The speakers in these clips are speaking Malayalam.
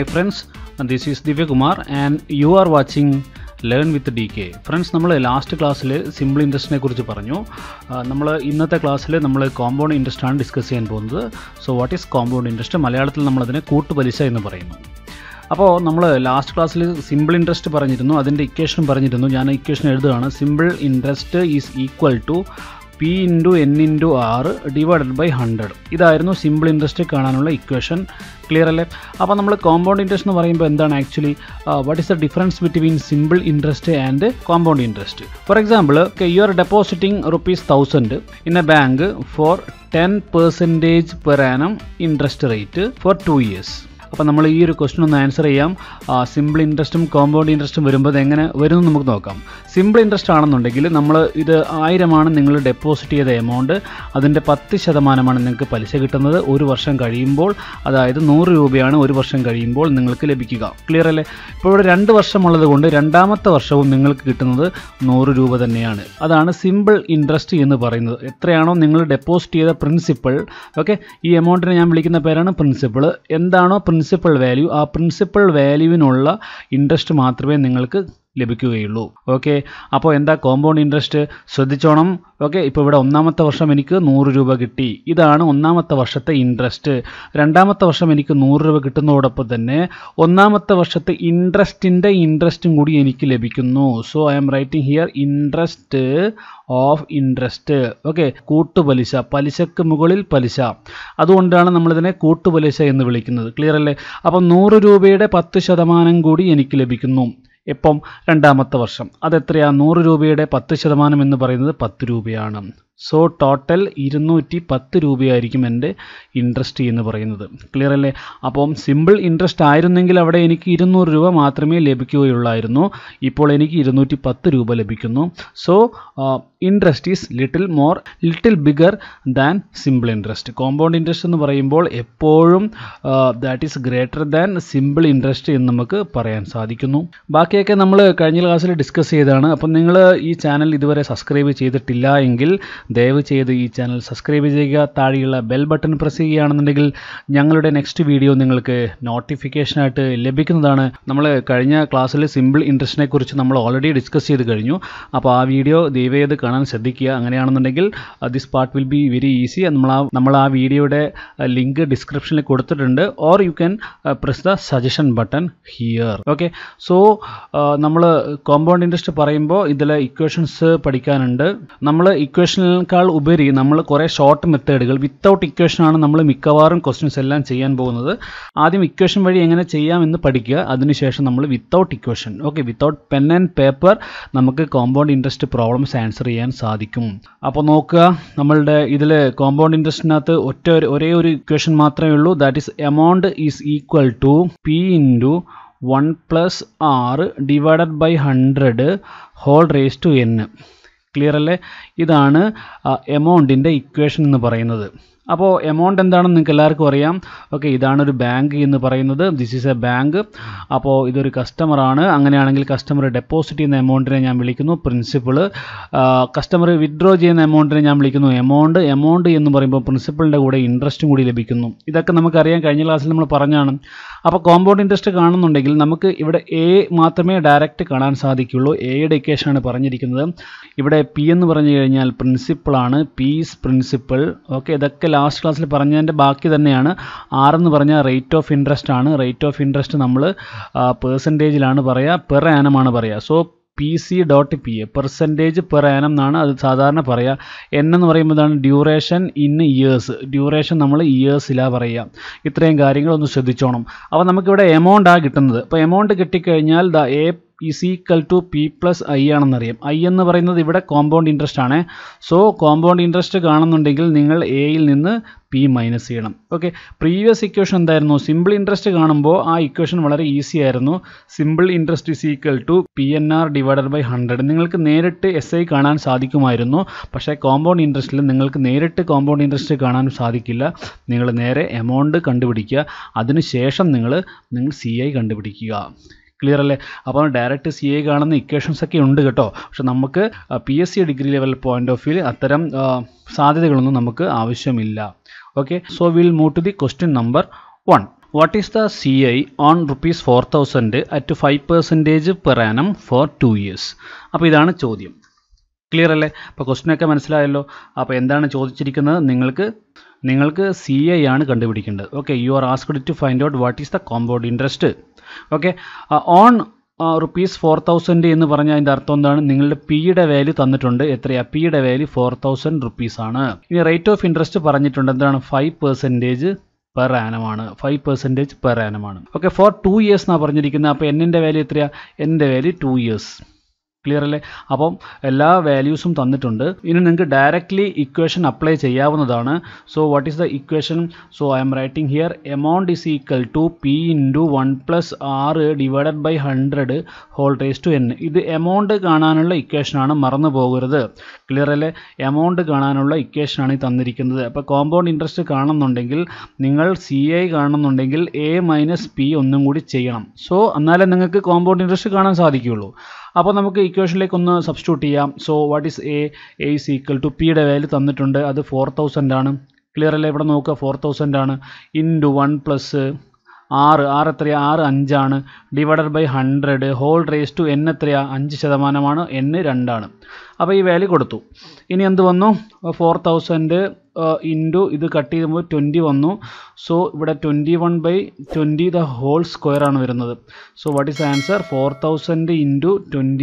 Hi friends, this is Divya Kumar and you are watching Learn with DK. Friends, നമ്മൾ ലാസ്റ്റ് ക്ലാസ്സിൽ സിമ്പിൾ ഇൻട്രസ്റ്റിനെ കുറിച്ച് പറഞ്ഞു. നമ്മൾ ഇന്നത്തെ ക്ലാസ്സിൽ നമ്മൾ കോമ്പൗണ്ട് ഇൻട്രസ്റ്റ് ആണ് ഡിസ്കസ് ചെയ്യാൻ പോകുന്നത്. So what is compound interest? മലയാളത്തിൽ നമ്മളതിനെ കൂട്ടുപലിശ എന്ന് പറയുന്നു. അപ്പോൾ നമ്മൾ ലാസ്റ്റ് ക്ലാസ്സിൽ സിമ്പിൾ ഇൻട്രസ്റ്റ് പറഞ്ഞിരുന്നു, അതിൻ്റെ ഇക്വേഷൻ പറഞ്ഞിരുന്നു. ഞാൻ ഇക്വേഷൻ എഴുതുകയാണ്. Simple interest is equal to P into N into R divided by 100. ഇതായിരുന്നു സിമ്പിൾ ഇൻട്രസ്റ്റ് കാണാനുള്ള ഇക്വേഷൻ. ക്ലിയർ അല്ലേ? അപ്പോൾ നമ്മൾ കോമ്പൗണ്ട് ഇൻട്രസ്റ്റ് എന്ന് പറയുമ്പോൾ എന്താണ് actually what is the difference between simple interest and compound interest? For example, you are depositing ₹1000 in a bank for 10% per annum interest rate for 2 years. അപ്പോൾ നമ്മൾ ഈ ഒരു ക്വസ്റ്റൻ ഒന്ന് ആൻസർ ചെയ്യാം. സിമ്പിൾ ഇൻട്രസ്റ്റും കോമ്പൗണ്ട് ഇൻട്രസ്റ്റും വരുമ്പോൾ എങ്ങനെ വരുമെന്ന് നമുക്ക് നോക്കാം. സിമ്പിൾ ഇൻട്രസ്റ്റ് ആണെന്നുണ്ടെങ്കിൽ നമ്മൾ ഇത് 1000 നിങ്ങൾ ഡെപ്പോസിറ്റ് ചെയ്ത എമൗണ്ട്, അതിൻ്റെ 10% നിങ്ങൾക്ക് പലിശ കിട്ടുന്നത് ഒരു വർഷം കഴിയുമ്പോൾ. അതായത് 100 രൂപയാണ് ഒരു വർഷം കഴിയുമ്പോൾ നിങ്ങൾക്ക് ലഭിക്കുക. ക്ലിയർ അല്ലേ? ഇപ്പോൾ ഇവിടെ 2 വർഷമുള്ളത് കൊണ്ട് രണ്ടാമത്തെ വർഷവും നിങ്ങൾക്ക് കിട്ടുന്നത് 100 രൂപ തന്നെയാണ്. അതാണ് സിമ്പിൾ ഇൻട്രസ്റ്റ് എന്ന് പറയുന്നത്. എത്രയാണോ നിങ്ങൾ ഡെപ്പോസിറ്റ് ചെയ്ത പ്രിൻസിപ്പൾ, ഓക്കെ, ഈ എമൗണ്ടിനെ ഞാൻ വിളിക്കുന്ന പേരാണ് പ്രിൻസിപ്പൾ. എന്താണോ പ്രിൻസിപ്പൽ വാല്യൂ, ആ പ്രിൻസിപ്പൽ വാല്യൂവിനുള്ള ഇൻട്രസ്റ്റ് മാത്രമേ നിങ്ങൾക്ക് ലഭിക്കുകയുള്ളൂ. ഓക്കെ, അപ്പോൾ എന്താ കോമ്പൗണ്ട് ഇൻട്രസ്റ്റ്? ശ്രദ്ധിച്ചോണം. ഓക്കെ, ഇപ്പോൾ ഇവിടെ ഒന്നാമത്തെ വർഷം എനിക്ക് 100 രൂപ കിട്ടി. ഇതാണ് ഒന്നാമത്തെ വർഷത്തെ ഇൻട്രസ്റ്റ്. രണ്ടാമത്തെ വർഷം എനിക്ക് 100 രൂപ കിട്ടുന്നതോടൊപ്പം തന്നെ ഒന്നാമത്തെ വർഷത്തെ ഇൻട്രസ്റ്റും കൂടി എനിക്ക് ലഭിക്കുന്നു. So I am writing here interest of interest. Okay, കൂട്ടുപലിശ, പലിശക്ക് മുകളിൽ പലിശ. അതുകൊണ്ടാണ് നമ്മളിതിനെ കൂട്ടുപലിശ എന്ന് വിളിക്കുന്നത്. ക്ലിയർ അല്ലേ? അപ്പം 100 രൂപയുടെ 10% കൂടി എനിക്ക് ലഭിക്കുന്നു. എപ്പം? രണ്ടാമത്തെ വർഷം. അതെത്രയാണ്? 100 രൂപയുടെ 10% എന്ന് പറയുന്നത് 10 രൂപയാണ്. സോ ടോട്ടൽ 210 രൂപയായിരിക്കും എൻ്റെ ഇൻട്രസ്റ്റ് എന്ന് പറയുന്നത്. ക്ലിയർ അല്ലേ? അപ്പം സിമ്പിൾ ഇൻട്രസ്റ്റ് ആയിരുന്നെങ്കിൽ അവിടെ എനിക്ക് 200 രൂപ മാത്രമേ ലഭിക്കുകയുള്ളായിരുന്നു. ഇപ്പോൾ എനിക്ക് 210 രൂപ ലഭിക്കുന്നു. So interest is little bigger than simple interest. Compound interest എന്ന് പറയുമ്പോൾ എപ്പോഴും that is greater than simple interest എന്ന് നമുക്ക് പറയാൻ സാധിക്കുന്നു. ബാക്കിയൊക്കെ നമ്മൾ കഴിഞ്ഞ ക്ലാസ്സിൽ ഡിസ്കസ് ചെയ്തതാണ്. അപ്പം നിങ്ങൾ ഈ ചാനൽ ഇതുവരെ സബ്സ്ക്രൈബ് ചെയ്തിട്ടില്ല എങ്കിൽ ദയവ് ചെയ്ത് ഈ ചാനൽ സബ്സ്ക്രൈബ് ചെയ്യുക. താഴെയുള്ള ബെൽ ബട്ടൺ പ്രസ് ചെയ്യുകയാണെന്നുണ്ടെങ്കിൽ ഞങ്ങളുടെ നെക്സ്റ്റ് വീഡിയോ നിങ്ങൾക്ക് നോട്ടിഫിക്കേഷനായിട്ട് ലഭിക്കുന്നതാണ്. നമ്മൾ കഴിഞ്ഞ ക്ലാസ്സിൽ സിമ്പിൾ ഇൻട്രസ്റ്റിനെ കുറിച്ച് നമ്മൾ ഓൾറെഡി ഡിസ്കസ് ചെയ്ത് കഴിഞ്ഞു. അപ്പോൾ ആ വീഡിയോ ദയവേത് കാണാൻ ശ്രദ്ധിക്കുക. അങ്ങനെയാണെന്നുണ്ടെങ്കിൽ this part will be very easy. നമ്മൾ ആ വീഡിയോയുടെ ലിങ്ക് ഡിസ്ക്രിപ്ഷനിൽ കൊടുത്തിട്ടുണ്ട്. Or you can press the suggestion button here. Okay, so നമ്മൾ കോമ്പൗണ്ട് ഇൻട്രസ്റ്റ് പറയുമ്പോൾ ഇതിലെ ഇക്വേഷൻസ് പഠിക്കാനുണ്ട്. നമ്മൾ ഇക്വേഷനിൽ ഉപരി നമ്മൾ കുറേ ഷോർട്ട് മെത്തേഡുകൾ വിത്തൗട്ട് ഇക്വേഷനാണ് നമ്മൾ മിക്കവാറും ക്വസ്റ്റ്യൻസ് എല്ലാം ചെയ്യാൻ പോകുന്നത്. ആദ്യം ഇക്വേഷൻ വഴി എങ്ങനെ ചെയ്യാമെന്ന് പഠിക്കുക. അതിനുശേഷം നമ്മൾ without equation, okay, without pen and paper നമുക്ക് കോമ്പൗണ്ട് ഇൻട്രസ്റ്റ് പ്രോബ്ലംസ് ആൻസർ ചെയ്യാൻ സാധിക്കും. അപ്പോൾ നോക്കുക, നമ്മളുടെ ഇതിൽ കോമ്പൗണ്ട് ഇൻട്രസ്റ്റിനകത്ത് ഒരേ ഒരു ഇക്വേഷൻ മാത്രമേ ഉള്ളൂ. That is amount is equal to P into 1 plus R divided by 100 whole raised to N. Clear അല്ലേ? ഇതാണ് എമൗണ്ടിൻ്റെ ഇക്വേഷൻ എന്ന് പറയുന്നത്. അപ്പോൾ എമൗണ്ട് എന്താണെന്ന് നിങ്ങൾക്ക് എല്ലാവർക്കും അറിയാം. ഓക്കെ, ഇതാണൊരു ബാങ്ക് എന്ന് പറയുന്നത്. This is a bank. അപ്പോൾ ഇതൊരു കസ്റ്റമറാണ്. അങ്ങനെയാണെങ്കിൽ കസ്റ്റമർ ഡെപ്പോസിറ്റ് ചെയ്യുന്ന എമൗണ്ടിനെ ഞാൻ വിളിക്കുന്നു പ്രിൻസിപ്പിൾ. കസ്റ്റമർ വിത്ഡ്രോ ചെയ്യുന്ന എമൗണ്ടിനെ ഞാൻ വിളിക്കുന്നു എമൗണ്ട് എന്ന് പറയുമ്പോൾ പ്രിൻസിപ്പളിൻ്റെ കൂടെ ഇൻട്രസ്റ്റും കൂടി ലഭിക്കുന്നു. ഇതൊക്കെ നമുക്കറിയാം, കഴിഞ്ഞ ക്ലാസ്സിൽ നമ്മൾ പറഞ്ഞാണ്. അപ്പോൾ കോമ്പൗണ്ട് ഇൻട്രസ്റ്റ് കാണുന്നുണ്ടെങ്കിൽ നമുക്ക് ഇവിടെ എ മാത്രമേ ഡയറക്റ്റ് കാണാൻ സാധിക്കുള്ളൂ. എയുടെ ഇക്വേഷനാണ് പറഞ്ഞിരിക്കുന്നത്. ഇവിടെ പി എന്ന് പറഞ്ഞു കഴിഞ്ഞാൽ പ്രിൻസിപ്പിളാണ്. P is principal. ഓക്കെ, ഇതൊക്കെ ലാസ്റ്റ് ക്ലാസ്സിൽ പറഞ്ഞതിൻ്റെ ബാക്കി തന്നെയാണ്. ആർ എന്ന് പറഞ്ഞാൽ റേറ്റ് ഓഫ് ഇൻട്രസ്റ്റ് ആണ്. റേറ്റ് ഓഫ് ഇൻട്രസ്റ്റ് നമ്മൾ പെർസെൻറ്റേജിലാണ് പറയുക, പെർ ആനം ആണ് പറയുക. So PC.PA percentage per annum എന്നാണ് അത് സാധാരണ പറയുക. എൻ എന്ന് പറയുമ്പോൾ ഇതാണ് ഡ്യൂറേഷൻ ഇൻ ഇയേഴ്സ്. ഡ്യൂറേഷൻ നമ്മൾ ഇയേഴ്സിലാണ് പറയുക. ഇത്രയും കാര്യങ്ങളൊന്ന് ശ്രദ്ധിച്ചോണം. അപ്പോൾ നമുക്കിവിടെ എമൗണ്ട് കിട്ടുന്നത്. അപ്പോൾ എമൗണ്ട് കിട്ടിക്കഴിഞ്ഞാൽ A is equal to P + I ആണെന്നറിയാം. I എന്ന് പറയുന്നത് ഇവിടെ കോമ്പൗണ്ട് ഇൻട്രസ്റ്റ് ആണ്. സോ കോമ്പൗണ്ട് ഇൻട്രസ്റ്റ് കാണുന്നുണ്ടെങ്കിൽ നിങ്ങൾ എയിൽ നിന്ന് P മൈനസ് ചെയ്യണം. ഓക്കെ, പ്രീവിയസ് ഇക്വേഷൻ എന്തായിരുന്നു? സിമ്പിൾ ഇൻട്രസ്റ്റ് കാണുമ്പോൾ ആ ഇക്വേഷൻ വളരെ ഈസി ആയിരുന്നു. Simple interest is equal to PNR divided by 100. നിങ്ങൾക്ക് നേരിട്ട് SI കാണാൻ സാധിക്കുമായിരുന്നു. പക്ഷേ കോമ്പൗണ്ട് ഇൻട്രസ്റ്റിൽ നിങ്ങൾക്ക് നേരിട്ട് കോമ്പൗണ്ട് ഇൻട്രസ്റ്റ് കാണാൻ സാധിക്കില്ല. നിങ്ങൾ നേരെ എമൗണ്ട് കണ്ടുപിടിക്കുക. അതിനുശേഷം നിങ്ങൾ CI കണ്ടുപിടിക്കുക. ക്ലിയർ അല്ലേ? അപ്പോൾ ഡയറക്റ്റ് CA കാണുന്ന ഇക്വേഷൻസ് ഒക്കെ ഉണ്ട് കേട്ടോ. പക്ഷെ നമുക്ക് PSC degree level point of വ്യൂവിൽ അത്തരം സാധ്യതകളൊന്നും നമുക്ക് ആവശ്യമില്ല. Okay, so we'll move to the question number 1. What is the CI on rupees 4,000 at 5% per annum for 2 years? അപ്പോൾ ഇതാണ് ചോദ്യം. ക്ലിയർ അല്ലേ? അപ്പോൾ ക്വസ്റ്റ്യനൊക്കെ മനസ്സിലായല്ലോ. അപ്പോൾ എന്താണ് ചോദിച്ചിരിക്കുന്നത്? നിങ്ങൾക്ക് CI ആണ് കണ്ടുപിടിക്കേണ്ടത്. Okay, you are asked to find out what is the compound interest. Okay, on rupees 4,000 എന്ന് പറഞ്ഞാൽ അതിൻ്റെ അർത്ഥം എന്താണ്? നിങ്ങളുടെ പിയുടെ വാല്യൂ തന്നിട്ടുണ്ട്. എത്രയാണ്? പിയുടെ വാല്യൂ 4,000 rupees ആണ്. ഇനി റേറ്റ് ഓഫ് ഇൻട്രസ്റ്റ് പറഞ്ഞിട്ടുണ്ട്. എന്താണ്? 5% per annum ആണ്. 5% per annum ആണ്. ഓക്കെ, ഫോർ 2 years എന്നാണ് പറഞ്ഞിരിക്കുന്നത്. അപ്പോൾ എന്നിൻ്റെ വാല്യൂ എത്രയാണ്? എൻ്റെ വാല്യൂ 2 years. ക്ലിയർ അല്ലേ? അപ്പം എല്ലാ വാല്യൂസും തന്നിട്ടുണ്ട്. ഇനി നിങ്ങൾക്ക് ഡയറക്റ്റ്ലി ഇക്വേഷൻ അപ്ലൈ ചെയ്യാവുന്നതാണ്. So what is the equation? So I am writing here amount is equal to P into 1 + R divided by 100 whole raise to N. ഇത് എമൗണ്ട് കാണാനുള്ള ഇക്വേഷനാണ്, മറന്നു പോകരുത്. ക്ലിയർ അല്ലേ? എമൗണ്ട് കാണാനുള്ള ഇക്വേഷനാണ് ഈ തന്നിരിക്കുന്നത്. അപ്പോൾ കോമ്പൗണ്ട് ഇൻട്രസ്റ്റ് കാണുന്നുണ്ടെങ്കിൽ, നിങ്ങൾ CI കാണുന്നുണ്ടെങ്കിൽ A മൈനസ് P ഒന്നും കൂടി ചെയ്യണം. സോ എന്നാലേ നിങ്ങൾക്ക് കോമ്പൗണ്ട് ഇൻട്രസ്റ്റ് കാണാൻ സാധിക്കുകയുള്ളൂ. അപ്പോൾ നമുക്ക് ഇക്വേഷനിലേക്ക് ഒന്ന് സബ്സ്റ്റിറ്റ്യൂട്ട് ചെയ്യാം. So what is A is equal to പിയുടെ വാല്യൂ തന്നിട്ടുണ്ട്, അത് 4,000 ആണ്. ക്ലിയർ അല്ലേ? ഇവിടെ നോക്കുക, 4,000 ആണ്. ഇൻറ്റു 1 + R എത്രയാണ്? R 5 ആണ്. Divided by 100 whole raise to N എത്രയാണ്? 5% N 2 ആണ്. അപ്പോൾ ഈ വാല്യൂ കൊടുത്തു. ഇനി എന്ത് വന്നു? 4,000 ഇൻറ്റു ഇത് കട്ട് ചെയ്യുമ്പോൾ 20 വന്നു. സോ ഇവിടെ 21/20 ദ ഹോൾ സ്ക്വയർ ആണ് വരുന്നത്. So what is answer? 4,000 into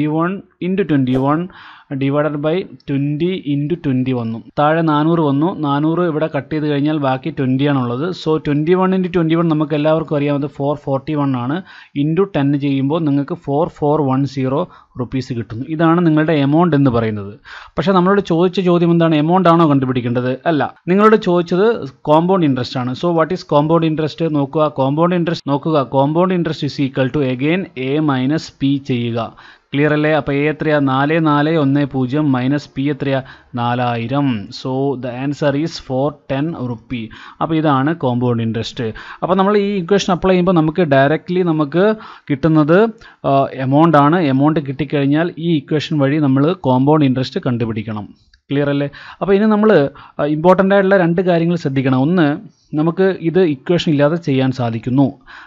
21 divided by 20 into 20 വന്നു. താഴെ 400 വന്നു. 400 ഇവിടെ കട്ട് ചെയ്ത് കഴിഞ്ഞാൽ ബാക്കി 20 ആണുള്ളത്. സോ 21 ഇൻറ്റു 21 നമുക്ക് എല്ലാവർക്കും അറിയാവുന്നത് 441 ആണ്. ഇൻറ്റു 10 ചെയ്യുമ്പോൾ നിങ്ങൾക്ക് 4410 റുപ്പീസ് കിട്ടുന്നു. ഇതാണ് നിങ്ങളുടെ എമൗണ്ട് എന്ന് പറയുന്നത്. പക്ഷേ നമ്മളോട് ചോദിച്ച ചോദ്യം എന്താണ്? എമൗണ്ട് ആണോ കണ്ടുപിടിക്കേണ്ടത്? അല്ല, നിങ്ങളോട് ചോദിച്ചത് കോമ്പൗണ്ട് ഇൻട്രസ്റ്റ് ആണ്. So what is compound interest? നോക്കുക, compound interest is equal to again A minus P ചെയ്യുക. ക്ലിയർ അല്ലേ? അപ്പോൾ A എത്രയാണ്? 4410 മൈനസ് P എത്രയാണ്? 4000. So the answer is 410 rupee. അപ്പോൾ ഇതാണ് കോമ്പൗണ്ട് ഇൻട്രസ്റ്റ്. അപ്പോൾ നമ്മൾ ഈ ഇക്വേഷൻ അപ്ലൈ ചെയ്യുമ്പോൾ നമുക്ക് ഡയറക്റ്റ്ലി നമുക്ക് കിട്ടുന്നത് എമൗണ്ട് ആണ്. എമൗണ്ട് കിട്ടിക്കഴിഞ്ഞാൽ ഈ ഇക്വേഷൻ വഴി നമ്മൾ കോമ്പൗണ്ട് ഇൻട്രസ്റ്റ് കണ്ടുപിടിക്കണം. ക്ലിയർ അല്ലേ? അപ്പോൾ ഇനി നമ്മൾ ഇമ്പോർട്ടൻ്റ് ആയിട്ടുള്ള 2 കാര്യങ്ങൾ ശ്രദ്ധിക്കണം. ഒന്ന്, നമുക്ക് ഇത് ഇക്വേഷൻ ഇല്ലാതെ ചെയ്യാൻ സാധിക്കുന്നു.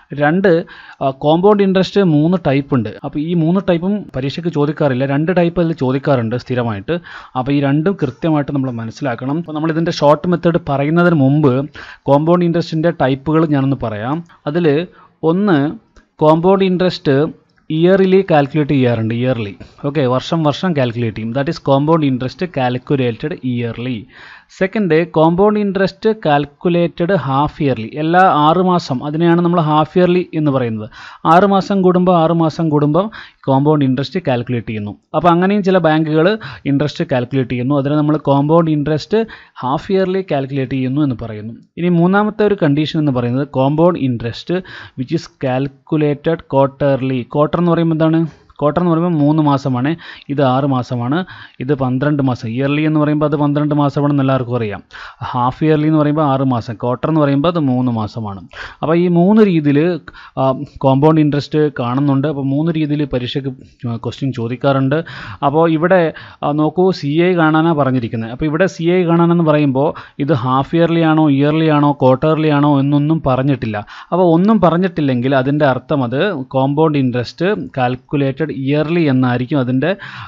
2, കോമ്പൗണ്ട് ഇൻട്രസ്റ്റ് 3 ടൈപ്പ് ഉണ്ട്. അപ്പോൾ ഈ 3 ടൈപ്പും പരീക്ഷയ്ക്ക് ചോദിക്കാറില്ല. 2 ടൈപ്പ് അതിൽ ചോദിക്കാറുണ്ട് സ്ഥിരമായിട്ട്. അപ്പോൾ ഈ 2ഉം കൃത്യമായിട്ട് നമ്മൾ മനസ്സിലാക്കണം. അപ്പോൾ നമ്മളിതിൻ്റെ ഷോർട്ട് മെത്തേഡ് പറയുന്നതിന് മുമ്പ് കോമ്പൗണ്ട് ഇൻട്രസ്റ്റിൻ്റെ ടൈപ്പുകൾ ഞാനൊന്ന് പറയാം. അതിൽ ഒന്ന്, കോമ്പൗണ്ട് ഇൻട്രസ്റ്റ് ഇയർലി കാൽക്കുലേറ്റ് ചെയ്യാറുണ്ട്. ഇയർലി, ഓക്കെ, വർഷം കാൽക്കുലേറ്റ് ചെയ്യും. That is compound interest calculated yearly. Second, compound interest calculated half yearly. എല്ലാ 6 മാസം, അതിനെയാണ് നമ്മൾ ഹാഫ് ഇയർലി എന്ന് പറയുന്നത്. 6 മാസം കൂടുമ്പോൾ കോമ്പൗണ്ട് ഇൻട്രസ്റ്റ് കാൽക്കുലേറ്റ് ചെയ്യുന്നു. അപ്പോൾ അങ്ങനെയും ചില ബാങ്കുകൾ ഇൻട്രസ്റ്റ് കാൽക്കുലേറ്റ് ചെയ്യുന്നു. അതിനെ നമ്മൾ compound interest half yearly calculate ചെയ്യുന്നു എന്ന് പറയുന്നു. ഇനി മൂന്നാമത്തെ ഒരു കണ്ടീഷൻ എന്ന് പറയുന്നത് compound interest which is calculated quarterly. Quarter എന്ന് പറയുമ്പോൾ എന്താണ്? ക്വാർട്ടർ എന്ന് പറയുമ്പോൾ 3 മാസമാണ്. ഇത് 6 മാസമാണ്. ഇത് 12 മാസം. ഇയർലി എന്ന് പറയുമ്പോൾ അത് 12 മാസമാണെന്ന് എല്ലാവർക്കും അറിയാം. ഹാഫ് ഇയർലി എന്ന് പറയുമ്പോൾ 6 മാസം. ക്വാർട്ടർ എന്ന് പറയുമ്പോൾ അത് 3 മാസമാണ്. അപ്പോൾ ഈ 3 രീതിയിൽ കോമ്പൗണ്ട് ഇൻട്രസ്റ്റ് കാണുന്നുണ്ട്. അപ്പോൾ 3 രീതിയിൽ പരീക്ഷയ്ക്ക് ക്വസ്റ്റ്യൻ ചോദിക്കാറുണ്ട്. അപ്പോൾ ഇവിടെ നോക്കൂ, CI കാണാനാണ് പറഞ്ഞിരിക്കുന്നത്. അപ്പോൾ ഇവിടെ CI കാണാനെന്ന് പറയുമ്പോൾ ഇത് ഹാഫ് ഇയർലി ആണോ, ഇയർലി ആണോ, ക്വാർട്ടർലി ആണോ എന്നൊന്നും പറഞ്ഞിട്ടില്ല. അപ്പോൾ ഒന്നും പറഞ്ഞിട്ടില്ലെങ്കിൽ അതിൻ്റെ അർത്ഥം അത് കോമ്പൗണ്ട് ഇൻട്രസ്റ്റ് കാൽക്കുലേറ്റഡ് ഇയർലി എന്നായിരിക്കും അതിൻ്റെ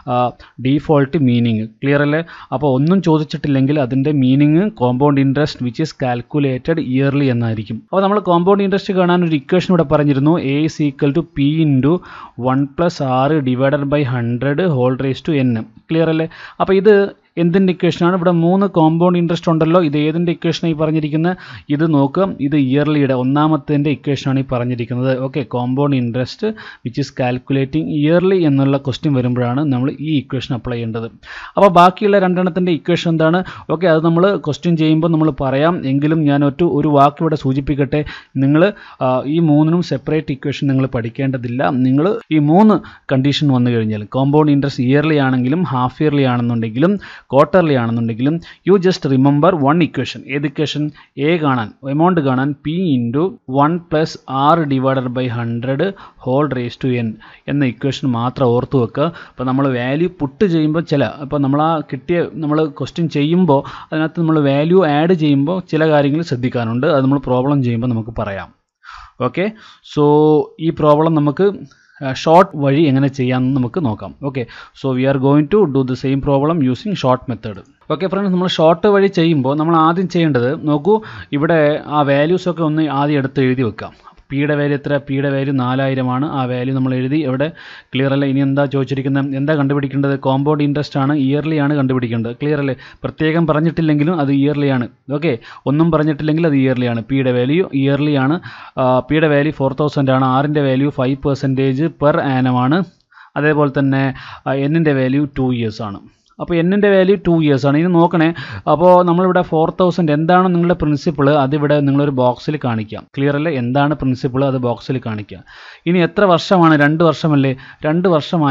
ഡീഫോൾട്ട് മീനിങ്. ക്ലിയർ അല്ലേ? അപ്പോൾ ഒന്നും ചോദിച്ചിട്ടില്ലെങ്കിൽ അതിൻ്റെ meaning compound interest which is calculated yearly എന്നായിരിക്കും. അപ്പോൾ നമ്മൾ കോമ്പൗണ്ട് ഇൻട്രസ്റ്റ് കാണാൻ ഒരു ഇക്വേഷൻ ഇവിടെ പറഞ്ഞിരുന്നു. A is equal to P into 1 + R divided by 100 whole raise to N. Clear അല്ലേ? അപ്പോൾ ഇത് എന്തിൻ്റെ ഇക്വേഷനാണ്? ഇവിടെ 3 കോമ്പൗണ്ട് ഇൻട്രസ്റ്റ് ഉണ്ടല്ലോ. ഇത് ഏതിൻ്റെ ഇക്വേഷനാണ് ഈ പറഞ്ഞിരിക്കുന്നത്? ഇത് നോക്കുക, ഇത് ഇയർലിയുടെ ഒന്നാമത്തെ ഇക്വേഷനാണ് ഈ പറഞ്ഞിരിക്കുന്നത്. Okay, compound interest which is calculating yearly എന്നുള്ള ക്വസ്റ്റ്യൻ വരുമ്പോഴാണ് നമ്മൾ ഈ ഇക്വേഷൻ അപ്ലൈ ചെയ്യേണ്ടത്. അപ്പോൾ ബാക്കിയുള്ള 2 ഇക്വേഷൻ എന്താണ്? ഓക്കെ, അത് നമ്മൾ ക്വസ്റ്റ്യൻ ചെയ്യുമ്പോൾ നമ്മൾ പറയാം. എങ്കിലും ഞാൻ ഒരു വാക്ക് ഇവിടെ സൂചിപ്പിക്കട്ടെ. നിങ്ങൾ ഈ 3നും സെപ്പറേറ്റ് ഇക്വേഷൻ നിങ്ങൾ പഠിക്കേണ്ടതില്ല. നിങ്ങൾ ഈ 3 കണ്ടീഷൻ വന്നു കഴിഞ്ഞാൽ, കോമ്പൗണ്ട് ഇൻട്രസ്റ്റ് ഇയർലി ആണെങ്കിലും ഹാഫ് ഇയർലി ആണെന്നുണ്ടെങ്കിലും ക്വാർട്ടർലി ആണെന്നുണ്ടെങ്കിലും, യു ജസ്റ്റ് റിമെമ്പർ 1 ഇക്വേഷൻ. ഏത് ഇക്വേഷൻ? A കാണാൻ, എമൗണ്ട് കാണാൻ P into 1 + R divided by 100 whole raise to N എന്ന ഇക്വേഷൻ മാത്രം ഓർത്ത് വെക്കുക. അപ്പോൾ നമ്മൾ വാല്യൂ പുട്ട് ചെയ്യുമ്പോൾ അപ്പോൾ നമ്മൾ ക്വസ്റ്റ്യൻ ചെയ്യുമ്പോൾ അതിനകത്ത് നമ്മൾ വാല്യൂ ആഡ് ചെയ്യുമ്പോൾ ചില കാര്യങ്ങൾ ശ്രദ്ധിക്കാനുണ്ട്. അത് നമ്മൾ പ്രോബ്ലം ചെയ്യുമ്പോൾ നമുക്ക് പറയാം. ഓക്കെ, സോ ഈ പ്രോബ്ലം നമുക്ക് ഷോർട്ട് വഴി എങ്ങനെ ചെയ്യാമെന്ന് നമുക്ക് നോക്കാം. Okay, so we are going to do the same problem using short method. Okay friends, നമ്മൾ ഷോർട്ട് വഴി ചെയ്യുമ്പോൾ നമ്മൾ ആദ്യം ചെയ്യേണ്ടത് നോക്കൂ, ഇവിടെ ആ വാല്യൂസൊക്കെ ഒന്ന് ആദ്യം എടുത്ത് എഴുതി വെക്കാം. പിയുടെ വാല്യൂ എത്ര? പിയുടെ വാല്യൂ 4000 ആണ്. ആ വാല്യൂ നമ്മൾ എഴുതി. എവിടെ? ക്ലിയർ അല്ലേ? ഇനി എന്താ ചോദിച്ചിരിക്കുന്നത്? എന്താ കണ്ടുപിടിക്കേണ്ടത്? കോമ്പൗണ്ട് ഇൻട്രസ്റ്റ് ആണ്, ഇയർലി ആണ് കണ്ടുപിടിക്കേണ്ടത്. ക്ലിയർ അല്ലേ? പ്രത്യേകം പറഞ്ഞിട്ടില്ലെങ്കിലും അത് ഇയർലി ആണ്. ഓക്കെ, ഒന്നും പറഞ്ഞിട്ടില്ലെങ്കിൽ അത് ഇയർലി ആണ്. പിയുടെ വാല്യൂ ഇയർലി ആണ്. പിയുടെ വാല്യൂ 4000 ആണ്. ആറിൻ്റെ വാല്യൂ 5% പെർ ആനം ആണ്. അതേപോലെ തന്നെ എന്നിൻ്റെ വാല്യൂ 2 years ആണ്. അപ്പോൾ എന്നിൻ്റെ വാല്യൂ 2 years ആണ്. ഇനി നോക്കണേ, അപ്പോൾ നമ്മളിവിടെ 4000 എന്താണ് നിങ്ങളുടെ പ്രിൻസിപ്പിൾ, അതിവിടെ നിങ്ങളൊരു ബോക്സിൽ കാണിക്കാം. ക്ലിയർ അല്ലേ? എന്താണ് പ്രിൻസിപ്പിൾ അത് ബോക്സിൽ കാണിക്കാം. ഇനി എത്ര വർഷമാണ്? 2 വർഷമല്ലേ? 2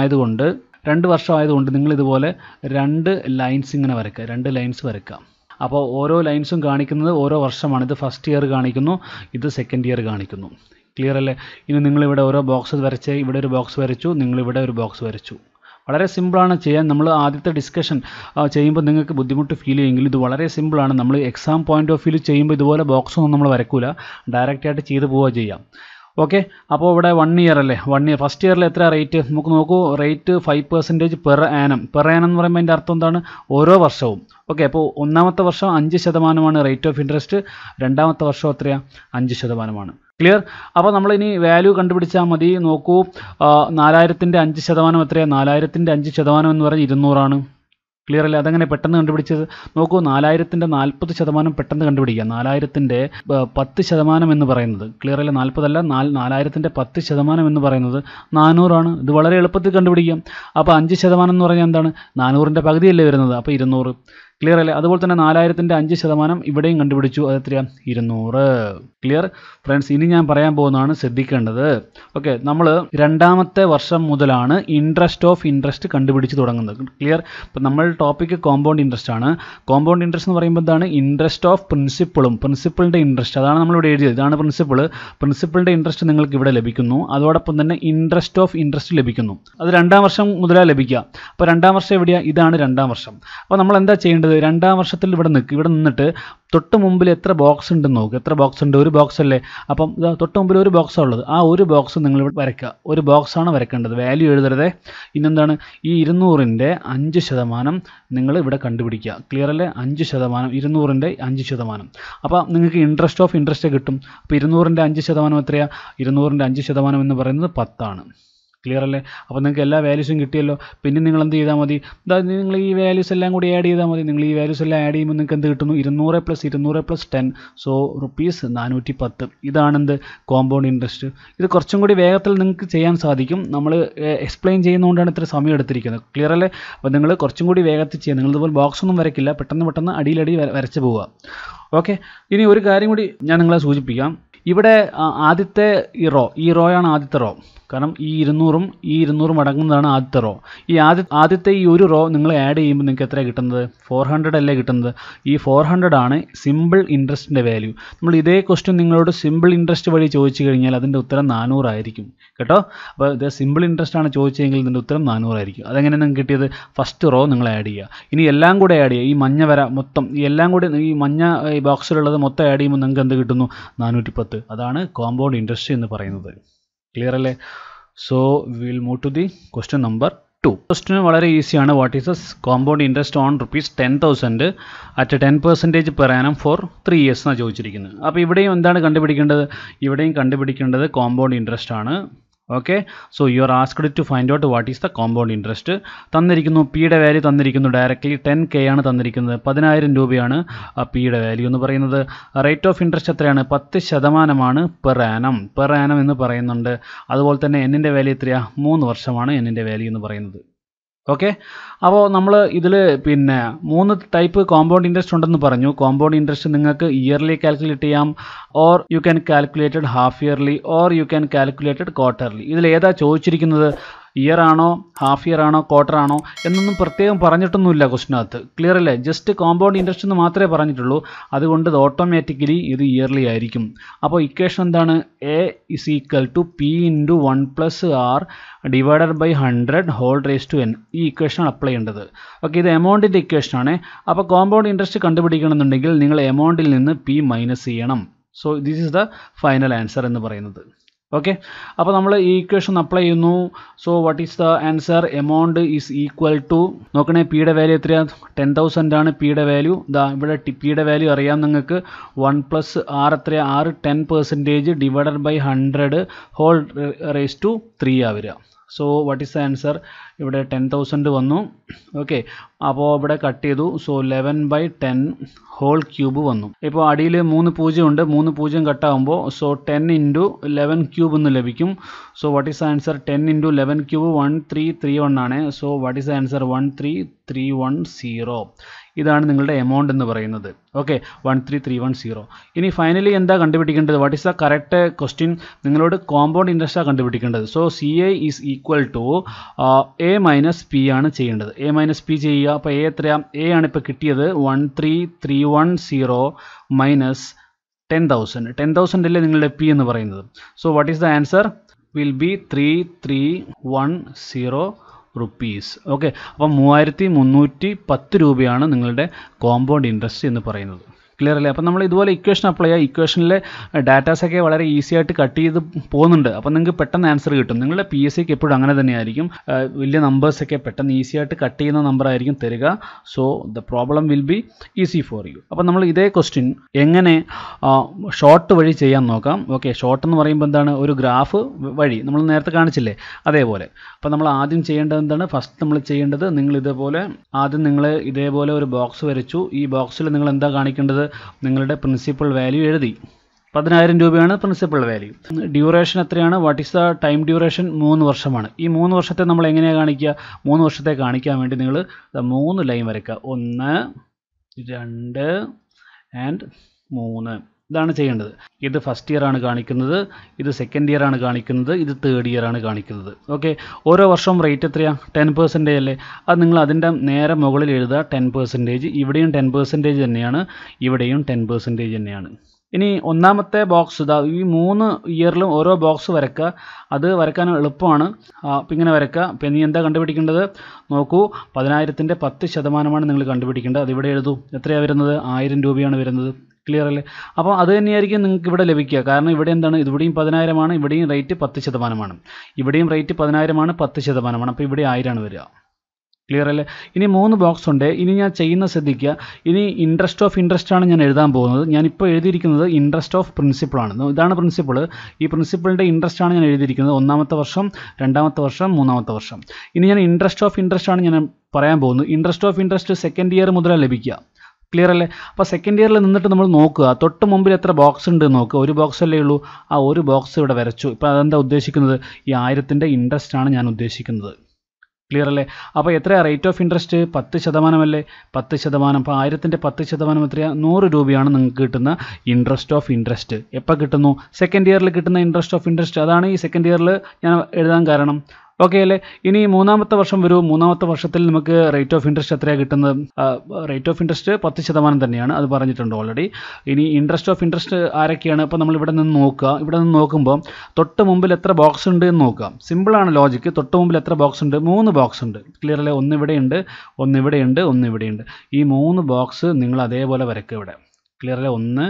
വർഷമായതുകൊണ്ട് നിങ്ങൾ ഇതുപോലെ 2 ലൈൻസ് ഇങ്ങനെ വരയ്ക്കുക. 2 ലൈൻസ് വരയ്ക്കാം. അപ്പോൾ ഓരോ ലൈൻസും കാണിക്കുന്നത് ഓരോ വർഷമാണ്. ഇത് ഫസ്റ്റ് ഇയർ കാണിക്കുന്നു, ഇത് സെക്കൻഡ് ഇയർ കാണിക്കുന്നു. ക്ലിയർ അല്ലേ? ഇനി നിങ്ങളിവിടെ ഓരോ ബോക്സ് വരച്ച്, ഇവിടെ ഒരു ബോക്സ് വരച്ചു, നിങ്ങളിവിടെ ഒരു ബോക്സ് വരച്ചു. വളരെ സിമ്പിളാണ് ചെയ്യാൻ. നമ്മൾ ആദ്യത്തെ ഡിസ്കഷൻ ചെയ്യുമ്പോൾ നിങ്ങൾക്ക് ബുദ്ധിമുട്ട് ഫീൽ ചെയ്യുമെങ്കിൽ ഇത് വളരെ സിമ്പിളാണ്. നമ്മൾ എക്സാം പോയിന്റ് ഓഫ് വ്യൂ ചെയ്യുമ്പോൾ ഇതുപോലെ ബോക്സൊന്നും നമ്മൾ വരക്കൂല, ഡയറക്റ്റായിട്ട് ചെയ്ത് പോവുക ചെയ്യാം. ഓക്കെ, അപ്പോൾ ഇവിടെ 1 year അല്ലേ? 1 year. ഫസ്റ്റ് ഇയറിൽ എത്ര റേറ്റ്? നമുക്ക് നോക്കൂ, rate 5% per annum. Per annum എന്ന് പറയുമ്പോൾ അതിൻ്റെ അർത്ഥം എന്താണ്? ഓരോ വർഷവും. ഓക്കെ, അപ്പോൾ ഒന്നാമത്തെ വർഷം 5% റേറ്റ് ഓഫ് ഇൻട്രസ്റ്റ്, രണ്ടാമത്തെ വർഷം എത്രയാണ്? 5%. ക്ലിയർ? അപ്പോൾ നമ്മളിനി വാല്യൂ കണ്ടുപിടിച്ചാൽ മതി. നോക്കൂ, 4000ൻ്റെ 5% എത്രയാണ്? 4000ൻ്റെ 5% എന്ന് പറഞ്ഞാൽ 200 ആണ്. ക്ലിയർ അല്ലേ? അതങ്ങനെ പെട്ടെന്ന് കണ്ടുപിടിച്ചത്? നോക്കൂ, 4000ൻ്റെ 40% പെട്ടെന്ന് കണ്ടുപിടിക്കുക. 4000ൻ്റെ 10% എന്ന് പറയുന്നത്, ക്ലിയർ അല്ലേ? 40 അല്ല, 4000ൻ്റെ 10% എന്ന് പറയുന്നത് 400 ആണ്. ഇത് വളരെ എളുപ്പത്തിൽ കണ്ടുപിടിക്കാം. അപ്പോൾ 5% എന്ന് പറഞ്ഞാൽ എന്താണ്? 400ൻ്റെ പകുതിയല്ലേ വരുന്നത്? അപ്പോൾ 200. ക്ലിയർ അല്ലേ? അതുപോലെ തന്നെ 4000ൻ്റെ 5% ഇവിടെയും കണ്ടുപിടിച്ചു. അത് എത്രയാണ്? 200. Clear friends? ഇനി ഞാൻ പറയാൻ പോകുന്നതാണ് ശ്രദ്ധിക്കേണ്ടത്. ഓക്കെ, നമ്മൾ രണ്ടാമത്തെ വർഷം മുതലാണ് ഇൻട്രസ്റ്റ് കണ്ടുപിടിച്ച് തുടങ്ങുന്നത്. ക്ലിയർ? ഇപ്പം നമ്മൾ ടോപ്പിക്ക് കോമ്പൗണ്ട് ഇൻട്രസ്റ്റ് ആണ്. കോമ്പൗണ്ട് ഇൻട്രസ്റ്റ് എന്ന് പറയുമ്പോൾ എന്താണ്? ഇൻട്രസ്റ്റ് ഓഫ് പ്രിൻസിപ്പിളിൻ്റെ ഇൻട്രസ്റ്റ്, അതാണ് നമ്മളിവിടെ എഴുതിയത്. ഇതാണ് പ്രിൻസിപ്പിളിൻ്റെ ഇൻട്രസ്റ്റ് നിങ്ങൾക്ക് ഇവിടെ ലഭിക്കുന്നു. അതോടൊപ്പം തന്നെ ഇൻട്രസ്റ്റ് ഓഫ് ഇൻട്രസ്റ്റ് ലഭിക്കുന്നു. അത് 2ാം വർഷം മുതലാണ് ലഭിക്കുക. അപ്പോൾ 2ാം വർഷം എവിടെയാണ്? ഇതാണ് 2ാം വർഷം. അപ്പോൾ നമ്മൾ എന്താ ചെയ്യേണ്ടത്? 2ാം വർഷത്തിൽ ഇവിടെ നിന്നിട്ട് തൊട്ട് മുമ്പിൽ എത്ര ബോക്സ് ഉണ്ടെന്ന് നോക്കുക. എത്ര ബോക്സ് ഉണ്ട്? ഒരു ബോക്സ് അല്ലേ? അപ്പം തൊട്ട് മുമ്പിൽ ഒരു ബോക്സാണ് ഉള്ളത്. ആ ഒരു ബോക്സ് നിങ്ങൾ ഇവിടെ വരയ്ക്കുക. ഒരു ബോക്സാണ് വരയ്ക്കേണ്ടത്, വാല്യൂ എഴുതരുതേ. ഇന്നെന്താണ്? ഈ 200ൻ്റെ 5% നിങ്ങൾ ഇവിടെ കണ്ടുപിടിക്കുക. ക്ലിയർ അല്ലേ? 5%, 200ൻ്റെ 5%. അപ്പോൾ നിങ്ങൾക്ക് ഇൻട്രസ്റ്റ് ഓഫ് ഇൻട്രസ്റ്റ് കിട്ടും. അപ്പോൾ 200ൻ്റെ 5% എത്രയാണ്? 200ൻ്റെ 5% എന്ന് പറയുന്നത് 10 ആണ്. ക്ലിയർ അല്ലേ? അപ്പോൾ നിങ്ങൾക്ക് എല്ലാ വാല്യൂസും കിട്ടിയല്ലോ. പിന്നെ നിങ്ങൾ എന്ത് ചെയ്താൽ മതി? നിങ്ങൾ ഈ വാല്യൂസ് എല്ലാം കൂടി ആഡ് ചെയ്താൽ മതി. നിങ്ങൾ ഈ വാല്യൂസ് എല്ലാം ആഡ് ചെയ്യുമ്പോൾ നിങ്ങൾക്ക് എന്ത് കിട്ടുന്നു? 200 + 10, സോ ₹410. ഇതാണെന്ത്? Compound interest. ഇത് കുറച്ചും കൂടി വേഗത്തിൽ നിങ്ങൾക്ക് ചെയ്യാൻ സാധിക്കും. നമ്മൾ എക്സ്പ്ലെയിൻ ചെയ്യുന്നതുകൊണ്ടാണ് ഇത്ര സമയം എടുത്തിരിക്കുന്നത്. ക്ലിയർ അല്ലേ? അപ്പോൾ നിങ്ങൾ കുറച്ചും കൂടി വേഗത്തിൽ ചെയ്യുക. നിങ്ങളിതുപോലെ ബോക്സ് ഒന്നും വരയ്ക്കില്ല, പെട്ടെന്ന് അടിയിലടി വരച്ച് പോവുക. ഓക്കെ, ഇനി ഒരു കാര്യം കൂടി ഞാൻ നിങ്ങളെ സൂചിപ്പിക്കാം. ഇവിടെ ആദ്യത്തെ ഈ റോയാണ് ആദ്യത്തെ റോ. കാരണം ഈ 200ഉം അടങ്ങുന്നതാണ് ആദ്യത്തെ റോ. ഈ ആദ്യത്തെ ഈ ഒരു റോ നിങ്ങൾ ആഡ് ചെയ്യുമ്പോൾ നിങ്ങൾക്ക് എത്രയാണ് കിട്ടുന്നത്? 400 അല്ലേ കിട്ടുന്നത്? ഈ 400 ആണ് സിമ്പിൾ ഇൻട്രസ്റ്റിൻ്റെ വാല്യൂ. നമ്മൾ ഇതേ ക്വസ്റ്റ്യൻ നിങ്ങളോട് സിമ്പിൾ ഇൻട്രസ്റ്റ് വഴി ചോദിച്ചു കഴിഞ്ഞാൽ അതിൻ്റെ ഉത്തരം 400 ആയിരിക്കും കേട്ടോ. അപ്പോൾ ഇത് സിമ്പിൾ ഇൻട്രസ്റ്റ് ആണ് ചോദിച്ചതെങ്കിൽ ഇതിൻ്റെ ഉത്തരം 400 ആയിരിക്കും. അതെങ്ങനെ നിങ്ങൾക്ക് കിട്ടിയത്? ഫസ്റ്റ് റോ നിങ്ങൾ ആഡ് ചെയ്യുക. ഇനി എല്ലാം കൂടെ ആഡ് ചെയ്യുക. ഈ മഞ്ഞ വര മൊത്തം, ഈ എല്ലാം കൂടി ഈ മഞ്ഞ ഈ ബോക്സിലുള്ളത് മൊത്തം ആഡ് ചെയ്യുമ്പോൾ നിങ്ങൾക്ക് എന്ത് കിട്ടുന്നു? 410. അതാണ് കോമ്പൗണ്ട് ഇൻട്രസ്റ്റ് എന്ന് പറയുന്നത്. ക്ലിയർ അല്ലേ? So will move to the question number 2. Question വളരെ ഈസിയാണ്. What is the compound interest on ₹10,000 at 10% per annum for 3 years എന്നാണ് ചോദിച്ചിരിക്കുന്നത്. അപ്പോൾ ഇവിടെയും എന്താണ് കണ്ടുപിടിക്കേണ്ടത്? ഇവിടെയും കണ്ടുപിടിക്കേണ്ടത് കോമ്പൗണ്ട് ഇൻട്രസ്റ്റ് ആണ്. Okay, so you are asked to find out what is the compound interest. തന്നിരിക്കുന്നു, പിയുടെ വാല്യൂ തന്നിരിക്കുന്നു. ഡയറക്റ്റ്ലി 10K ആണ് തന്നിരിക്കുന്നത്. 10,000 രൂപയാണ് പിയുടെ വാല്യൂ എന്ന് പറയുന്നത്. റേറ്റ് ഓഫ് ഇൻട്രസ്റ്റ് എത്രയാണ്? 10% പെർ ആനം എന്ന് പറയുന്നുണ്ട്. അതുപോലെ തന്നെ എന്നിൻ്റെ വാല്യൂ എത്രയാണ്? 3 വർഷമാണ് എന്നിൻ്റെ വാല്യൂ എന്ന് പറയുന്നത്. ഓക്കെ, അപ്പോൾ നമ്മൾ ഇതിൽ പിന്നെ 3 ടൈപ്പ് കോമ്പൗണ്ട് ഇൻട്രസ്റ്റ് ഉണ്ടെന്ന് പറഞ്ഞു. കോമ്പൗണ്ട് ഇൻട്രസ്റ്റ് നിങ്ങൾക്ക് ഇയർലി കാൽക്കുലേറ്റ് ചെയ്യാം, or you can calculated half yearly, or you can calculated quarterly. ഇതിൽ ഏതാ ചോദിച്ചിരിക്കുന്നത്? ഇയർ ആണോ, ഹാഫ് ഇയർ ആണോ, ക്വാർട്ടർ ആണോ എന്നൊന്നും പ്രത്യേകം പറഞ്ഞിട്ടൊന്നുമില്ല ക്വസ്റ്റിനകത്ത്. ക്ലിയർ അല്ലേ? ജസ്റ്റ് കോമ്പൗണ്ട് ഇൻട്രസ്റ്റ് എന്ന് മാത്രമേ പറഞ്ഞിട്ടുള്ളൂ. അതുകൊണ്ട് ഇത് ഓട്ടോമാറ്റിക്കലി ഇത് ഇയർലി ആയിരിക്കും. അപ്പോൾ ഇക്വേഷൻ എന്താണ്? A = P × 1 + R / 100 ഈ ഇക്വേഷനാണ് അപ്ലൈ ചെയ്യേണ്ടത്. ഓക്കെ, ഇത് എമൗണ്ടിൻ്റെ ഇക്വേഷനാണ്. അപ്പോൾ കോമ്പൗണ്ട് ഇൻട്രസ്റ്റ് കണ്ടുപിടിക്കണമെന്നുണ്ടെങ്കിൽ നിങ്ങൾ എമൗണ്ടിൽ നിന്ന് P മൈനസ് ചെയ്യണം. So this is the final answer എന്ന് പറയുന്നത്. ഓക്കെ, അപ്പോൾ നമ്മൾ ഈ ഇക്വേഷൻ അപ്ലൈ ചെയ്യുന്നു. So what is the answer? Amount is equal to, നോക്കണേ പിയുടെ വാല്യൂ എത്രയാണ്? 10,000 ആണ് പിയുടെ വാല്യൂ. ഇതാ ഇവിടെ പിയുടെ വാല്യൂ അറിയാം നിങ്ങൾക്ക്. 1 പ്ലസ് ആർ എത്രയാണ്? ആറ് 10% divided by 100 whole raise to 3 വരിക. So what is the answer? ഇവിടെ 10,000 വന്നു. ഓക്കെ, അപ്പോൾ ഇവിടെ കട്ട് ചെയ്തു. സോ 11/10 ഹോൾ ക്യൂബ് വന്നു. ഇപ്പോൾ അടിയിൽ 3 0 ഉണ്ട്, 3 0 കട്ടാകുമ്പോൾ സോ 10 × 11 ക്യൂബ് എന്ന് ലഭിക്കും. So what is the answer? 10 × 11 cube 1331 ആണ്. So what is the answer? 13310. ഇതാണ് നിങ്ങളുടെ എമൗണ്ട് എന്ന് പറയുന്നത്. ഓക്കെ, 13310. ഇനി ഫൈനലി എന്താ കണ്ടുപിടിക്കേണ്ടത്? What is the correct question? നിങ്ങളോട് കോമ്പൗണ്ട് ഇൻട്രസ്റ്റാണ് കണ്ടുപിടിക്കേണ്ടത്. So CA is equal to A minus P ആണ് ചെയ്യേണ്ടത്. A മൈനസ് P ചെയ്യുക. അപ്പോൾ A എത്രയാണ്? A ആണ് ഇപ്പോൾ കിട്ടിയത്. 13310 മൈനസ് 10,000. 10,000 അല്ലേ നിങ്ങളുടെ P എന്ന് പറയുന്നത്. So what is the answer? Will be 3310 rupees. Okay, അപ്പം 3310 രൂപയാണ് നിങ്ങളുടെ കോമ്പൗണ്ട് ഇൻട്രസ്റ്റ് എന്ന് പറയുന്നത്. ക്ലിയർ അല്ലേ? അപ്പം നമ്മൾ ഇതുപോലെ ഇക്വേഷൻ അപ്ലൈ ചെയ്യുക. ഇക്വേഷനിലെ ഡാറ്റാസൊക്കെ വളരെ ഈസി ആയിട്ട് കട്ട് ചെയ്ത് പോകുന്നുണ്ട്. അപ്പം നിങ്ങൾക്ക് പെട്ടെന്ന് ആൻസർ കിട്ടും. നിങ്ങളുടെ PSC എപ്പോഴും അങ്ങനെ തന്നെയായിരിക്കും. വലിയ നമ്പേഴ്സൊക്കെ പെട്ടെന്ന് ഈസി ആയിട്ട് കട്ട് ചെയ്യുന്ന നമ്പർ ആയിരിക്കും തരിക. So the problem will be easy for you. അപ്പം നമ്മൾ ഇതേ ക്വസ്റ്റ്യൻ എങ്ങനെ ഷോർട്ട് വഴി ചെയ്യാൻ നോക്കാം. ഓക്കെ, ഷോർട്ട് എന്ന് പറയുമ്പോൾ എന്താണ്? ഒരു ഗ്രാഫ് വഴി നമ്മൾ നേരത്തെ കാണിച്ചില്ലേ, അതേപോലെ. അപ്പോൾ നമ്മൾ ആദ്യം ചെയ്യേണ്ടത് എന്താണ്? ഫസ്റ്റ് നമ്മൾ ചെയ്യേണ്ടത്, നിങ്ങൾ ഇതേപോലെ ഒരു ബോക്സ് വരച്ചു. ഈ ബോക്സിൽ നിങ്ങൾ എന്താ കാണിക്കേണ്ടത്? നിങ്ങളുടെ പ്രിൻസിപ്പൽ വാല്യൂ എഴുതി. 10,000 രൂപയാണ് പ്രിൻസിപ്പൽ വാല്യൂ. ഡ്യൂറേഷൻ എത്രയാണ്? What is the time duration? 3 വർഷമാണ്. ഈ 3 വർഷത്തെ നമ്മൾ എങ്ങനെയാണ് കാണിക്കുക? 3 വർഷത്തെ കാണിക്കാൻ വേണ്ടി നിങ്ങൾ 3 ലൈൻ വരയ്ക്കുക. 1 2 ആൻഡ് 3. ഇതാണ് ചെയ്യേണ്ടത്. ഇത് ഫസ്റ്റ് ഇയർ ആണ് കാണിക്കുന്നത്, ഇത് സെക്കൻഡ് ഇയർ ആണ് കാണിക്കുന്നത്, ഇത് തേർഡ് ഇയർ ആണ് കാണിക്കുന്നത്. ഓക്കെ, ഓരോ വർഷവും റേറ്റ് എത്രയാണ്? 10% അല്ലേ? അത് നിങ്ങൾ അതിൻ്റെ നേരെ മുകളിൽ എഴുതുക 10%. ഇവിടെയും 10% തന്നെയാണ്, ഇവിടെയും 10% തന്നെയാണ്. ഇനി ഒന്നാമത്തെ ബോക്സ് ഇതാ, ഈ 3 ഇയറിലും ഓരോ ബോക്സ് വരയ്ക്കുക. അത് വരയ്ക്കാൻ എളുപ്പമാണ്. അപ്പം ഇങ്ങനെ വരയ്ക്കുക. അപ്പം നീ എന്താ കണ്ടുപിടിക്കേണ്ടത്? നോക്കൂ, 10,000ൻ്റെ 10% നിങ്ങൾ കണ്ടുപിടിക്കേണ്ടത്. അതിവിടെ എഴുതൂ. എത്രയാണ് വരുന്നത്? 1000 രൂപയാണ് വരുന്നത്. ക്ലിയർ അല്ലേ? അപ്പോൾ അത് തന്നെയായിരിക്കും നിങ്ങൾക്ക് ഇവിടെ ലഭിക്കുക. കാരണം ഇവിടെ എന്താണ്? ഇവിടെയും 10,000 ആണ്, ഇവിടെയും റേറ്റ് 10%. ഇവിടെയും റേറ്റ് 10,000 ആണ്, 10%. അപ്പോൾ ഇവിടെ 1000 ആണ് വരിക. ക്ലിയർ അല്ലേ? ഇനി 3 ബോക്സ് ഉണ്ട്. ഇനി ഞാൻ ചെയ്യുന്ന ശ്രദ്ധിക്കുക. ഇനി ഇൻട്രസ്റ്റ് ഓഫ് ഇൻട്രസ്റ്റ് ആണ് ഞാൻ എഴുതാൻ പോകുന്നത്. ഞാനിപ്പോൾ എഴുതിയിരിക്കുന്നത് ഇൻട്രസ്റ്റ് ഓഫ് പ്രിൻസിപ്പിൾ ആണ്. ഇതാണ് പ്രിൻസിപ്പിൾ. ഈ പ്രിൻസിപ്പിളിൻ്റെ ഇൻട്രസ്റ്റ് ആണ് ഞാൻ എഴുതിയിരിക്കുന്നത്. 1ാമത്തെ വർഷം, 2ാമത്തെ വർഷം, 3ാമത്തെ വർഷം. ഇനി ഞാൻ ഇൻട്രസ്റ്റ് ഓഫ് ഇൻട്രസ്റ്റ് ആണ് ഞാൻ പറയാൻ പോകുന്നത്. Interest of interest second year മുതലാണ് ലഭിക്കുക. ക്ലിയർ അല്ലേ? അപ്പോൾ സെക്കൻഡ് ഇയറിൽ നിന്നിട്ട് നമ്മൾ നോക്കുക, തൊട്ട് മുമ്പിൽ എത്ര ബോക്സ് ഉണ്ട് നോക്കുക. ഒരു ബോക്സ് അല്ലേ ഉള്ളൂ. ആ ഒരു ബോക്സ് ഇവിടെ വരച്ചു. ഇപ്പോൾ അതെന്താ ഉദ്ദേശിക്കുന്നത്? ഈ 1000ൻ്റെ ഇൻട്രസ്റ്റ് ആണ് ഞാൻ ഉദ്ദേശിക്കുന്നത്. ക്ലിയർ അല്ലേ? അപ്പോൾ എത്രയാണ് റേറ്റ് ഓഫ് ഇൻട്രസ്റ്റ്? 10% അല്ലേ? 10%. അപ്പോൾ 1000ൻ്റെ 10% എത്രയാണ്? 100 രൂപയാണ് നിങ്ങൾക്ക് കിട്ടുന്ന ഇൻട്രസ്റ്റ് ഓഫ് ഇൻട്രസ്റ്റ്. എപ്പോൾ കിട്ടുന്നു? സെക്കൻഡ് ഇയറിൽ കിട്ടുന്ന ഇൻട്രസ്റ്റ് ഓഫ് ഇൻട്രസ്റ്റ്. അതാണ് ഈ സെക്കൻഡ് ഇയറിൽ ഞാൻ എഴുതാൻ കാരണം. ഓക്കെ അല്ലേ? ഇനി 3ാമത്തെ വർഷം വരൂ. 3ാമത്തെ വർഷത്തിൽ നമുക്ക് റേറ്റ് ഓഫ് ഇൻട്രസ്റ്റ് എത്രയാണ് കിട്ടുന്നത്? റേറ്റ് ഓഫ് ഇൻട്രസ്റ്റ് 10% തന്നെയാണ്, അത് പറഞ്ഞിട്ടുണ്ട് ഓൾറെഡി. ഇനി ഇൻട്രസ്റ്റ് ഓഫ് ഇൻട്രസ്റ്റ് ആരൊക്കെയാണ്? അപ്പോൾ നമ്മൾ ഇവിടെ നിന്ന് നോക്കുക. ഇവിടെ നിന്ന് നോക്കുമ്പോൾ തൊട്ട് മുമ്പിൽ എത്ര ബോക്സ് ഉണ്ട് എന്ന് നോക്കാം. സിമ്പിളാണ് ലോജിക്ക്. തൊട്ട് മുമ്പിൽ എത്ര ബോക്സ് ഉണ്ട്? 3 ബോക്സ് ഉണ്ട്. ക്ലിയർ അല്ലേ? ഒന്ന് ഇവിടെയുണ്ട്, ഒന്ന് ഇവിടെയുണ്ട്, ഒന്ന് ഇവിടെയുണ്ട്. ഈ 3 ബോക്സ് നിങ്ങൾ അതേപോലെ വരയ്ക്കുക ഇവിടെ. ക്ലിയർ അല്ലേ? 1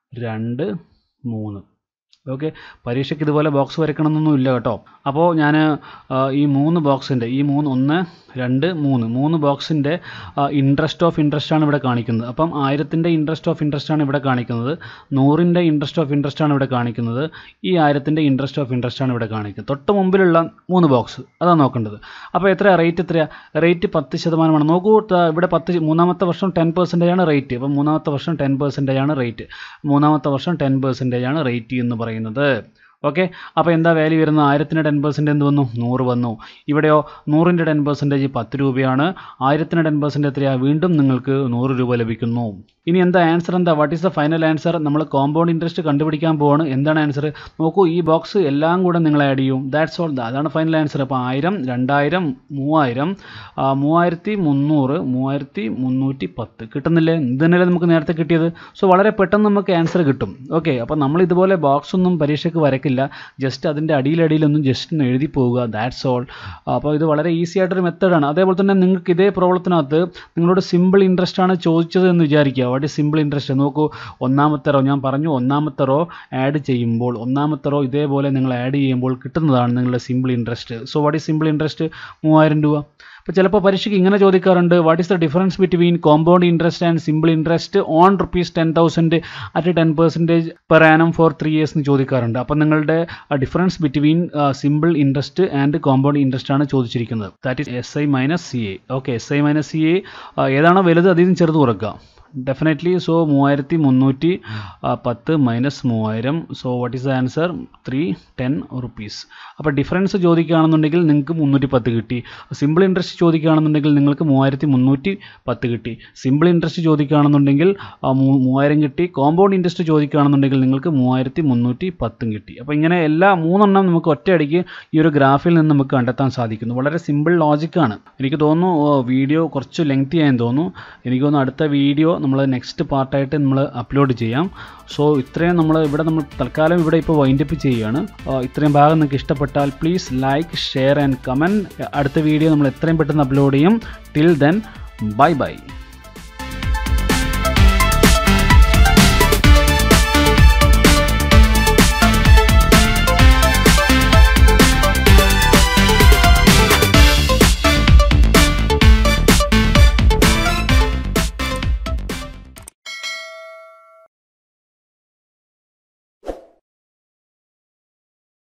2 3. ഓക്കെ, പരീക്ഷയ്ക്ക് ഇതുപോലെ ബോക്സ് വരയ്ക്കണമെന്നൊന്നും ഇല്ല കേട്ടോ. അപ്പോൾ ഞാൻ ഈ 3 ബോക്സിൻ്റെ 1 2 3 ബോക്സിൻ്റെ ഇൻട്രസ്റ്റ് ഓഫ് ഇൻട്രസ്റ്റ് ആണ് ഇവിടെ കാണിക്കുന്നത്. അപ്പം 1000ൻ്റെ ഇൻട്രസ്റ്റ് ഓഫ് ഇൻട്രസ്റ്റ് ആണ് ഇവിടെ കാണിക്കുന്നത്. 100ൻ്റെ ഇൻട്രസ്റ്റ് ഓഫ് ഇൻട്രസ്റ്റ് ആണ് ഇവിടെ കാണിക്കുന്നത്. ഈ 1000ൻ്റെ ഇൻട്രസ്റ്റ് ഓഫ് ഇൻട്രസ്റ്റ് ആണ് ഇവിടെ കാണിക്കുന്നത്. തൊട്ട് മുമ്പിലുള്ള 3 ബോക്സ് അതാണ് നോക്കേണ്ടത്. അപ്പോൾ എത്രയാണ് റേറ്റ്? എത്രയാണ് റേറ്റ്? 10%. നോക്കൂ, ഇവിടെ 3ാമത്തെ വർഷം 10% ആണ് റേറ്റ്. അപ്പം 3ാമത്തെ വർഷം 10% ആണ് റേറ്റ്. 3ാമത്തെ വർഷം 10% ആണ് റേറ്റ് എന്ന് പറയുന്നത്. ഓക്കെ, അപ്പോൾ എന്താ വാല്യൂ വരുന്നത്? 1000ന് 10% എന്ത് വന്നു? 100 വന്നു. ഇവിടെയോ 100ൻ്റെ 10% 10 രൂപയാണ്. 1000ന് 10% എത്രയാണ്? വീണ്ടും നിങ്ങൾക്ക് 100 രൂപ ലഭിക്കുന്നു. ഇനി എന്താ ആൻസർ? എന്താ? What is the final answer? നമ്മൾ കോമ്പൗണ്ട് ഇൻട്രസ്റ്റ് കണ്ടുപിടിക്കാൻ പോവാണ്. എന്താണ് ആൻസർ? നോക്കൂ, ഈ ബോക്സ് എല്ലാം കൂടെ നിങ്ങൾ ആഡ് ചെയ്യും. That's all. അതാണ് ഫൈനൽ ആൻസർ. അപ്പോൾ 1000 2000 3000 3300 3310 കിട്ടുന്നില്ലേ? ഇത് തന്നെയല്ലേ നമുക്ക് നേരത്തെ കിട്ടിയത്. സോ വളരെ പെട്ടെന്ന് നമുക്ക് ആൻസർ കിട്ടും. ഓക്കെ, അപ്പോൾ നമ്മൾ ഇതുപോലെ ബോക്സ് ഒന്നും പരീക്ഷയ്ക്ക് വരയ്ക്കില്ല. നടക്കില്ല. ജസ്റ്റ് അതിൻ്റെ അടിയിലടിയിലൊന്നും ജസ്റ്റ് ഒന്ന് എഴുതി പോവുക, ദാറ്റ്സ് ഓൾ. അപ്പോൾ ഇത് വളരെ ഈസി ആയിട്ടൊരു മെത്തേഡാണ്. അതേപോലെ തന്നെ നിങ്ങൾക്ക് ഇതേ പ്രോബ്ലത്തിനകത്ത് നിങ്ങളോട് സിമ്പിൾ ഇൻട്രസ്റ്റ് ആണ് ചോദിച്ചത് എന്ന് വിചാരിക്കുക. What is simple interest? നോക്കൂ, ഒന്നാമത്തെ റോ ഞാൻ പറഞ്ഞു, ഒന്നാമത്തെ റോ ആഡ് ചെയ്യുമ്പോൾ, ഒന്നാമത്തെ റോ ഇതേപോലെ നിങ്ങൾ ആഡ് ചെയ്യുമ്പോൾ കിട്ടുന്നതാണ് നിങ്ങളുടെ simple interest. So what is simple interest? 3000 രൂപ. അപ്പോൾ ചിലപ്പോൾ പരീക്ഷയ്ക്ക് ഇങ്ങനെ ചോദിക്കാറുണ്ട്, what is the difference between compound interest and simple interest on ₹10,000 at 10% per annum for 3 years എന്ന് ചോദിക്കാറുണ്ട്. അപ്പോൾ നിങ്ങളുടെ difference between simple interest and compound interest ആണ് ചോദിച്ചിരിക്കുന്നത്. That is SI minus CA. Okay, SI minus CA ഏതാണോ വലുത് അതിൽ നിന്ന് ചെറുത് കുറക്കുക. Definitely. So 3310 minus 3000. So what is the answer? 310 rupees. അപ്പോൾ ഡിഫറൻസ് ചോദിക്കുകയാണെന്നുണ്ടെങ്കിൽ നിങ്ങൾക്ക് 310 കിട്ടി. സിമ്പിൾ ഇൻട്രസ്റ്റ് ചോദിക്കുകയാണെന്നുണ്ടെങ്കിൽ നിങ്ങൾക്ക് 3310 കിട്ടി. സിമ്പിൾ ഇൻട്രസ്റ്റ് ചോദിക്കുകയാണെന്നുണ്ടെങ്കിൽ 3000 കിട്ടി. കോമ്പൗണ്ട് ഇൻട്രസ്റ്റ് ചോദിക്കുകയാണെന്നുണ്ടെങ്കിൽ നിങ്ങൾക്ക് 3310 കിട്ടി. അപ്പോൾ ഇങ്ങനെ എല്ലാ 3 എണ്ണം നമുക്ക് ഒറ്റയടിക്ക് ഈ ഒരു ഗ്രാഫിൽ നിന്ന് നമുക്ക് കണ്ടെത്താൻ സാധിക്കുന്നു. വളരെ സിമ്പിൾ ലോജിക്കാണ്. എനിക്ക് തോന്നുന്നു വീഡിയോ കുറച്ച് ലെങ്തി ആയെന്ന് തോന്നുന്നു. എനിക്ക് തോന്നുന്നു അടുത്ത വീഡിയോ നമ്മൾ നെക്സ്റ്റ് പാർട്ടായിട്ട് നമ്മൾ അപ്ലോഡ് ചെയ്യാം. സോ ഇത്രയും നമ്മൾ തൽക്കാലം ഇവിടെ ഇപ്പോൾ വൈൻഡപ്പ് ചെയ്യുകയാണ്. ഇത്രയും ഭാഗം നിങ്ങൾക്ക് ഇഷ്ടപ്പെട്ടാൽ please like, share and comment. അടുത്ത വീഡിയോ നമ്മൾ എത്രയും പെട്ടെന്ന് അപ്ലോഡ് ചെയ്യും. Till then, bye by.